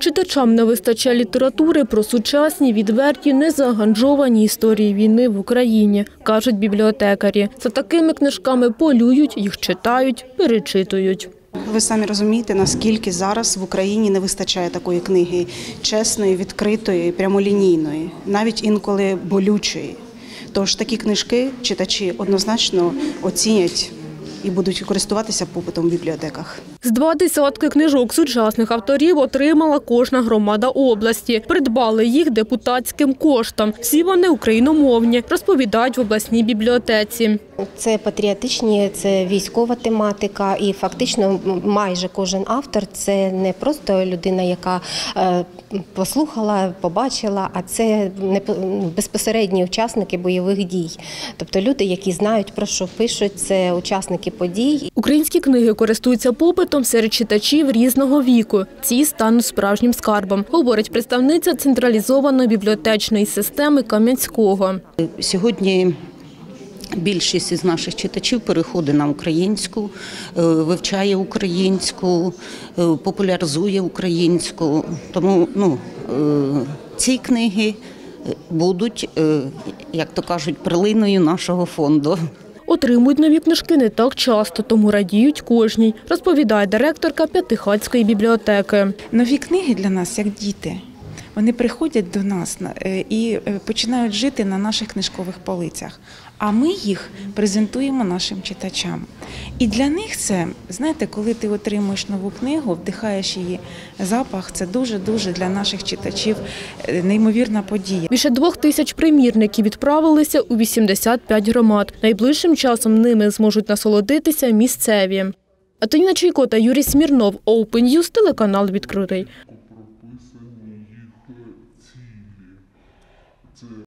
Читачам не вистачає літератури про сучасні, відверті, незаганжовані історії війни в Україні, кажуть бібліотекарі. За такими книжками полюють, їх читають, перечитують. Ви самі розумієте, наскільки зараз в Україні не вистачає такої книги чесної, відкритої, прямолінійної, навіть інколи болючої. Тож такі книжки читачі однозначно оцінять і будуть користуватися попитом в бібліотеках. З 20 книжок сучасних авторів отримала кожна громада області. Придбали їх депутатським коштом. Всі вони україномовні, розповідають в обласній бібліотеці. Це патріотичні, це військова тематика і фактично майже кожен автор – це не просто людина, яка послухала, побачила, а це безпосередні учасники бойових дій. Тобто люди, які знають, про що пишуть, це учасники подій. Українські книги користуються попитом серед читачів різного віку. Ці стануть справжнім скарбом, говорить представниця централізованої бібліотечної системи Кам'янського. Сьогодні більшість із наших читачів переходить на українську, вивчає українську, популяризує українську. Тому ці книги будуть, як то кажуть, перлиною нашого фонду. Отримують нові книжки не так часто, тому радіють кожній, розповідає директорка П'ятихатської бібліотеки. Нові книги для нас як діти. Вони приходять до нас і починають жити на наших книжкових полицях, а ми їх презентуємо нашим читачам. І для них це, знаєте, коли ти отримуєш нову книгу, вдихаєш її запах, це дуже-дуже для наших читачів неймовірна подія. Більше 2000 примірників відправилися у 85 громад. Найближчим часом ними зможуть насолодитися місцеві. Антоніна Чайко та Юрій Смірнов, Open News, телеканал «Відкритий».